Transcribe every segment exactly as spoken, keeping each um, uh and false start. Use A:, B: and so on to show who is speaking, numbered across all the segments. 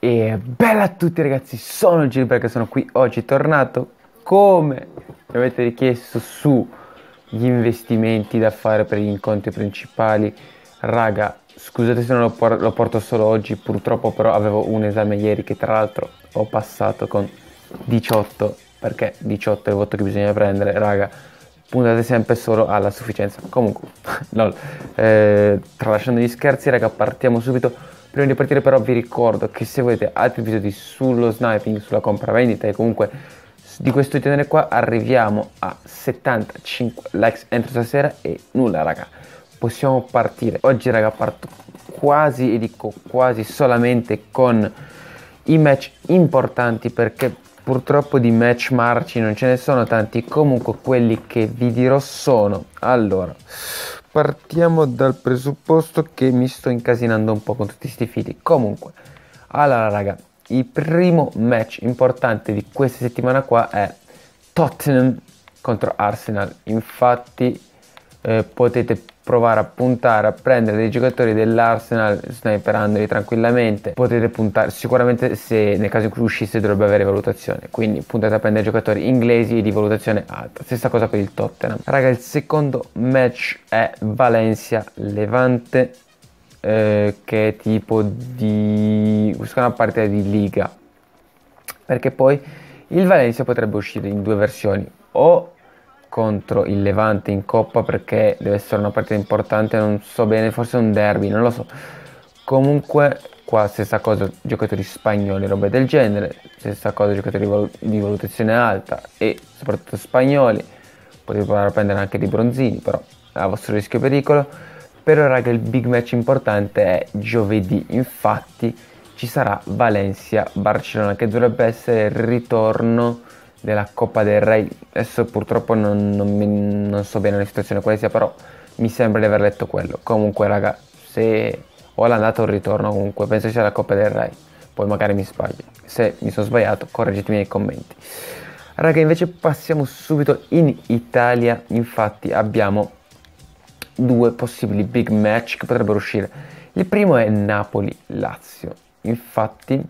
A: E bella a tutti ragazzi, sono Gilbert che sono qui oggi tornato come mi avete richiesto sugli investimenti da fare per gli incontri principali. Raga, scusate se non lo, por- lo porto solo oggi, purtroppo però avevo un esame ieri che tra l'altro ho passato con diciotto, perché diciotto è il voto che bisogna prendere, raga. Puntate sempre solo alla sufficienza. Comunque, no, eh, tralasciando gli scherzi, raga, partiamo subito. Prima di partire però vi ricordo che se volete altri episodi sullo sniping, sulla compravendita e comunque di questo genere qua, arriviamo a settantacinque likes entro stasera e nulla raga, possiamo partire. Oggi raga parto quasi, e dico quasi solamente con i match importanti, perché purtroppo di match marci non ce ne sono tanti. Comunque quelli che vi dirò sono, allora, partiamo dal presupposto che mi sto incasinando un po' con tutti sti fili. Comunque, allora raga, il primo match importante di questa settimana qua è Tottenham contro Arsenal. Infatti eh, potete provare a puntare a prendere dei giocatori dell'Arsenal sniperandoli tranquillamente. Potete puntare sicuramente, se nel caso in cui uscisse dovrebbe avere valutazione, quindi puntate a prendere giocatori inglesi di valutazione alta. Stessa cosa per il Tottenham. Raga, il secondo match è Valencia-Levante, eh, che è tipo di una partita di Liga, perché poi il Valencia potrebbe uscire in due versioni, o contro il Levante in Coppa, perché deve essere una partita importante, non so bene, forse un derby, non lo so. Comunque qua stessa cosa, giocatori spagnoli, roba del genere, stessa cosa, giocatori di, valu- di valutazione alta e soprattutto spagnoli. Potete provare a prendere anche dei bronzini, però a vostro rischio e pericolo. Però raga, il big match importante è giovedì, infatti ci sarà Valencia-Barcellona, che dovrebbe essere il ritorno della Coppa del Re. Adesso purtroppo non, non, mi, non so bene la situazione quale sia, però mi sembra di aver letto quello. Comunque raga, se ho l'andata o il ritorno, comunque penso sia la Coppa del Re, poi magari mi sbaglio. Se mi sono sbagliato correggetemi nei commenti. Raga, invece passiamo subito in Italia. Infatti abbiamo due possibili big match che potrebbero uscire. Il primo è Napoli-Lazio. Infatti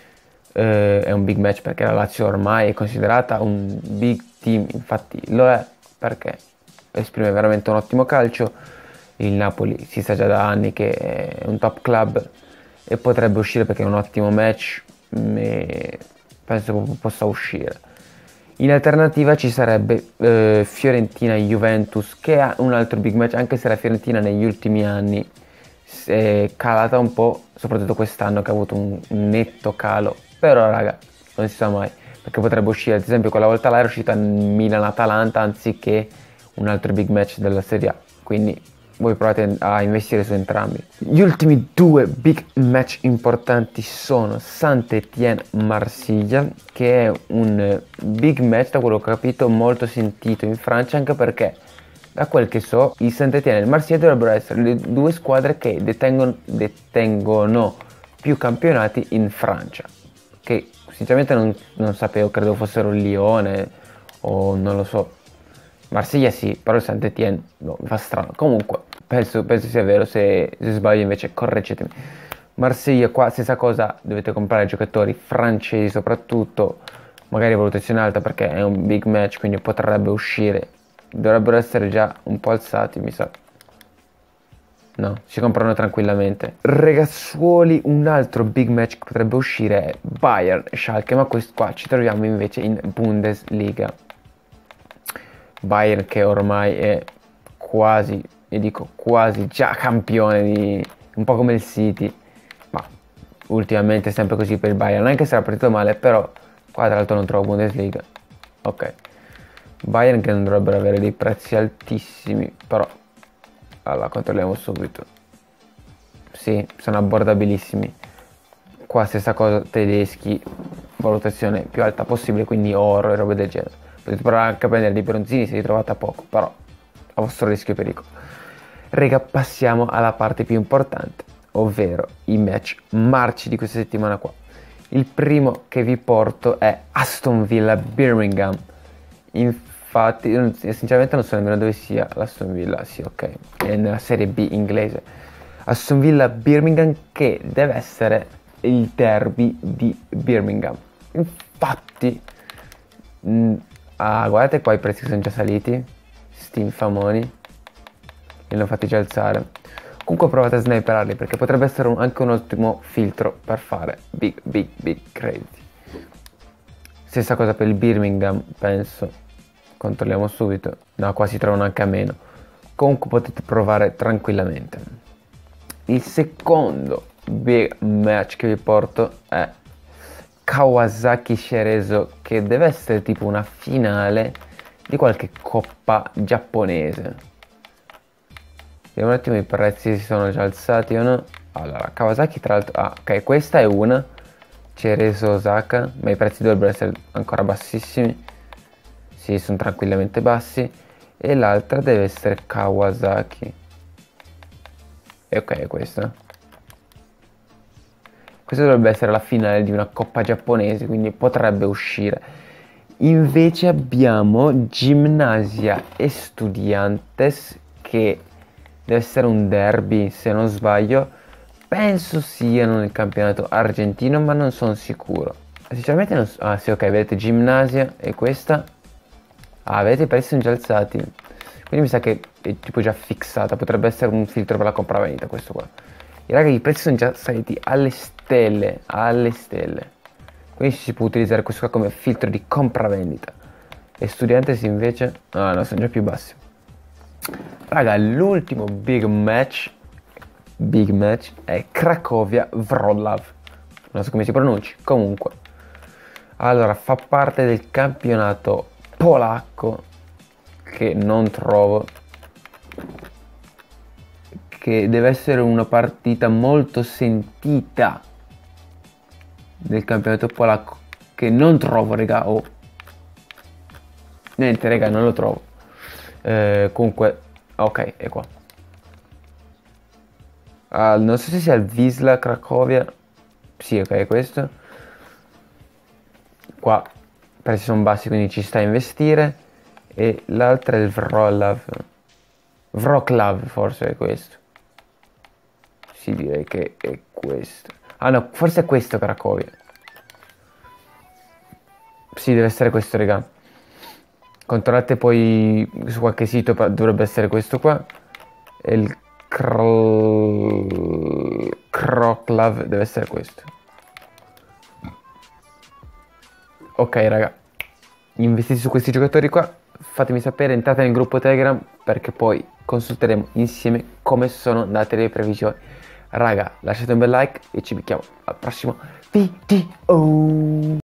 A: eh, è un big match perché la Lazio ormai è considerata un big team, infatti lo è perché esprime veramente un ottimo calcio. Il Napoli si sa già da anni che è un top club e potrebbe uscire perché è un ottimo match, e penso che possa uscire. In alternativa ci sarebbe eh, Fiorentina-Juventus, che è un altro big match, anche se la Fiorentina negli ultimi anni si è calata un po', soprattutto quest'anno che ha avuto un, un netto calo. Però raga, non si sa mai, perché potrebbe uscire, ad esempio quella volta là era uscita Milan-Atalanta anziché un altro big match della Serie A, quindi voi provate a investire su entrambi. Gli ultimi due big match importanti sono Saint-Étienne-Marsiglia, che è un big match, da quello che ho capito, molto sentito in Francia, anche perché da quel che so il Saint-Étienne e il Marsiglia dovrebbero essere le due squadre che detengono, detengono più campionati in Francia, che sinceramente non, non sapevo, credo fossero il Lione o non lo so. Marsiglia sì, però il Saint-Étienne no, mi fa strano. Comunque penso, penso sia vero, se, se sbaglio invece correggetemi. Marsiglia qua stessa cosa, dovete comprare giocatori francesi soprattutto, magari valutazione alta perché è un big match, quindi potrebbe uscire. Dovrebbero essere già un po' alzati, mi sa. No, si comprano tranquillamente. Ragazzuoli, un altro big match che potrebbe uscire è Bayern-Schalke, ma questo qua ci troviamo invece in Bundesliga. Bayern che ormai è quasi, io dico quasi già campione, di un po' come il City, ma ultimamente è sempre così per il Bayern, anche se era partito male, però qua tra l'altro non trovo Bundesliga. Ok, Bayern che non dovrebbero avere dei prezzi altissimi, però allora controlliamo subito. Sì, sono abbordabilissimi. Qua stessa cosa, tedeschi, valutazione più alta possibile, quindi oro e robe del genere. Potete provare anche a prendere dei bronzini se li trovate a poco, però a vostro rischio e pericolo. Raga, passiamo alla parte più importante, ovvero i match marci di questa settimana qua. Il primo che vi porto è Aston Villa Birmingham. Infatti, sinceramente non so nemmeno dove sia l'Aston Villa. Sì, ok, è nella Serie B inglese. Aston Villa Birmingham, che deve essere il derby di Birmingham. Infatti, mh, ah, guardate qua i prezzi che sono già saliti, sti infamoni, li hanno fatti già alzare. Comunque provate a sniperarli perché potrebbe essere un, anche un ottimo filtro per fare big, big, big crazy. Stessa cosa per il Birmingham, penso. Controlliamo subito. No, qua si trovano anche a meno. Comunque potete provare tranquillamente. Il secondo big match che vi porto è Kawasaki Cerezo, che deve essere tipo una finale di qualche coppa giapponese. Vediamo un attimo i prezzi, si sono già alzati o no. Allora, Kawasaki tra l'altro... Ah, ok, questa è una Cerezo Osaka, ma i prezzi dovrebbero essere ancora bassissimi. Sì, sono tranquillamente bassi. E l'altra deve essere Kawasaki. E ok, è questa. Questa dovrebbe essere la finale di una coppa giapponese, quindi potrebbe uscire. Invece abbiamo Gimnasia Estudiantes, che deve essere un derby, se non sbaglio. Penso siano nel campionato argentino, ma non sono sicuro. Sinceramente non so. Ah sì, ok, vedete Gimnasia e questa. Ah, vedete i prezzi sono già alzati. Quindi mi sa che è tipo già fissata. Potrebbe essere un filtro per la compravendita questo qua. E raga, i prezzi sono già saliti alle stelle. Alle stelle. Quindi si può utilizzare questo qua come filtro di compravendita. E Studiantes invece... Ah no, sono già più bassi. Raga, l'ultimo big match Big match è Cracovia Wrocław. Non so come si pronunci. Comunque, allora fa parte del campionato polacco, che non trovo, che deve essere una partita molto sentita del campionato polacco, che non trovo, raga. Oh, niente, raga, non lo trovo. Eh, comunque, ok, è qua. Uh, non so se sia il Wisla Cracovia. Sì, ok, questo. Qua i prezzi sono bassi, quindi ci sta a investire. E l'altra è il Wrocław. Wrocław forse è questo. Sì, direi che è questo. Ah no, forse è questo Cracovia. Sì, deve essere questo, raga. Controllate poi su qualche sito, dovrebbe essere questo qua. E il Wrocław deve essere questo. Ok, raga, investite su questi giocatori qua, fatemi sapere, entrate nel gruppo Telegram perché poi consulteremo insieme come sono andate le previsioni. Raga, lasciate un bel like e ci becchiamo al prossimo video.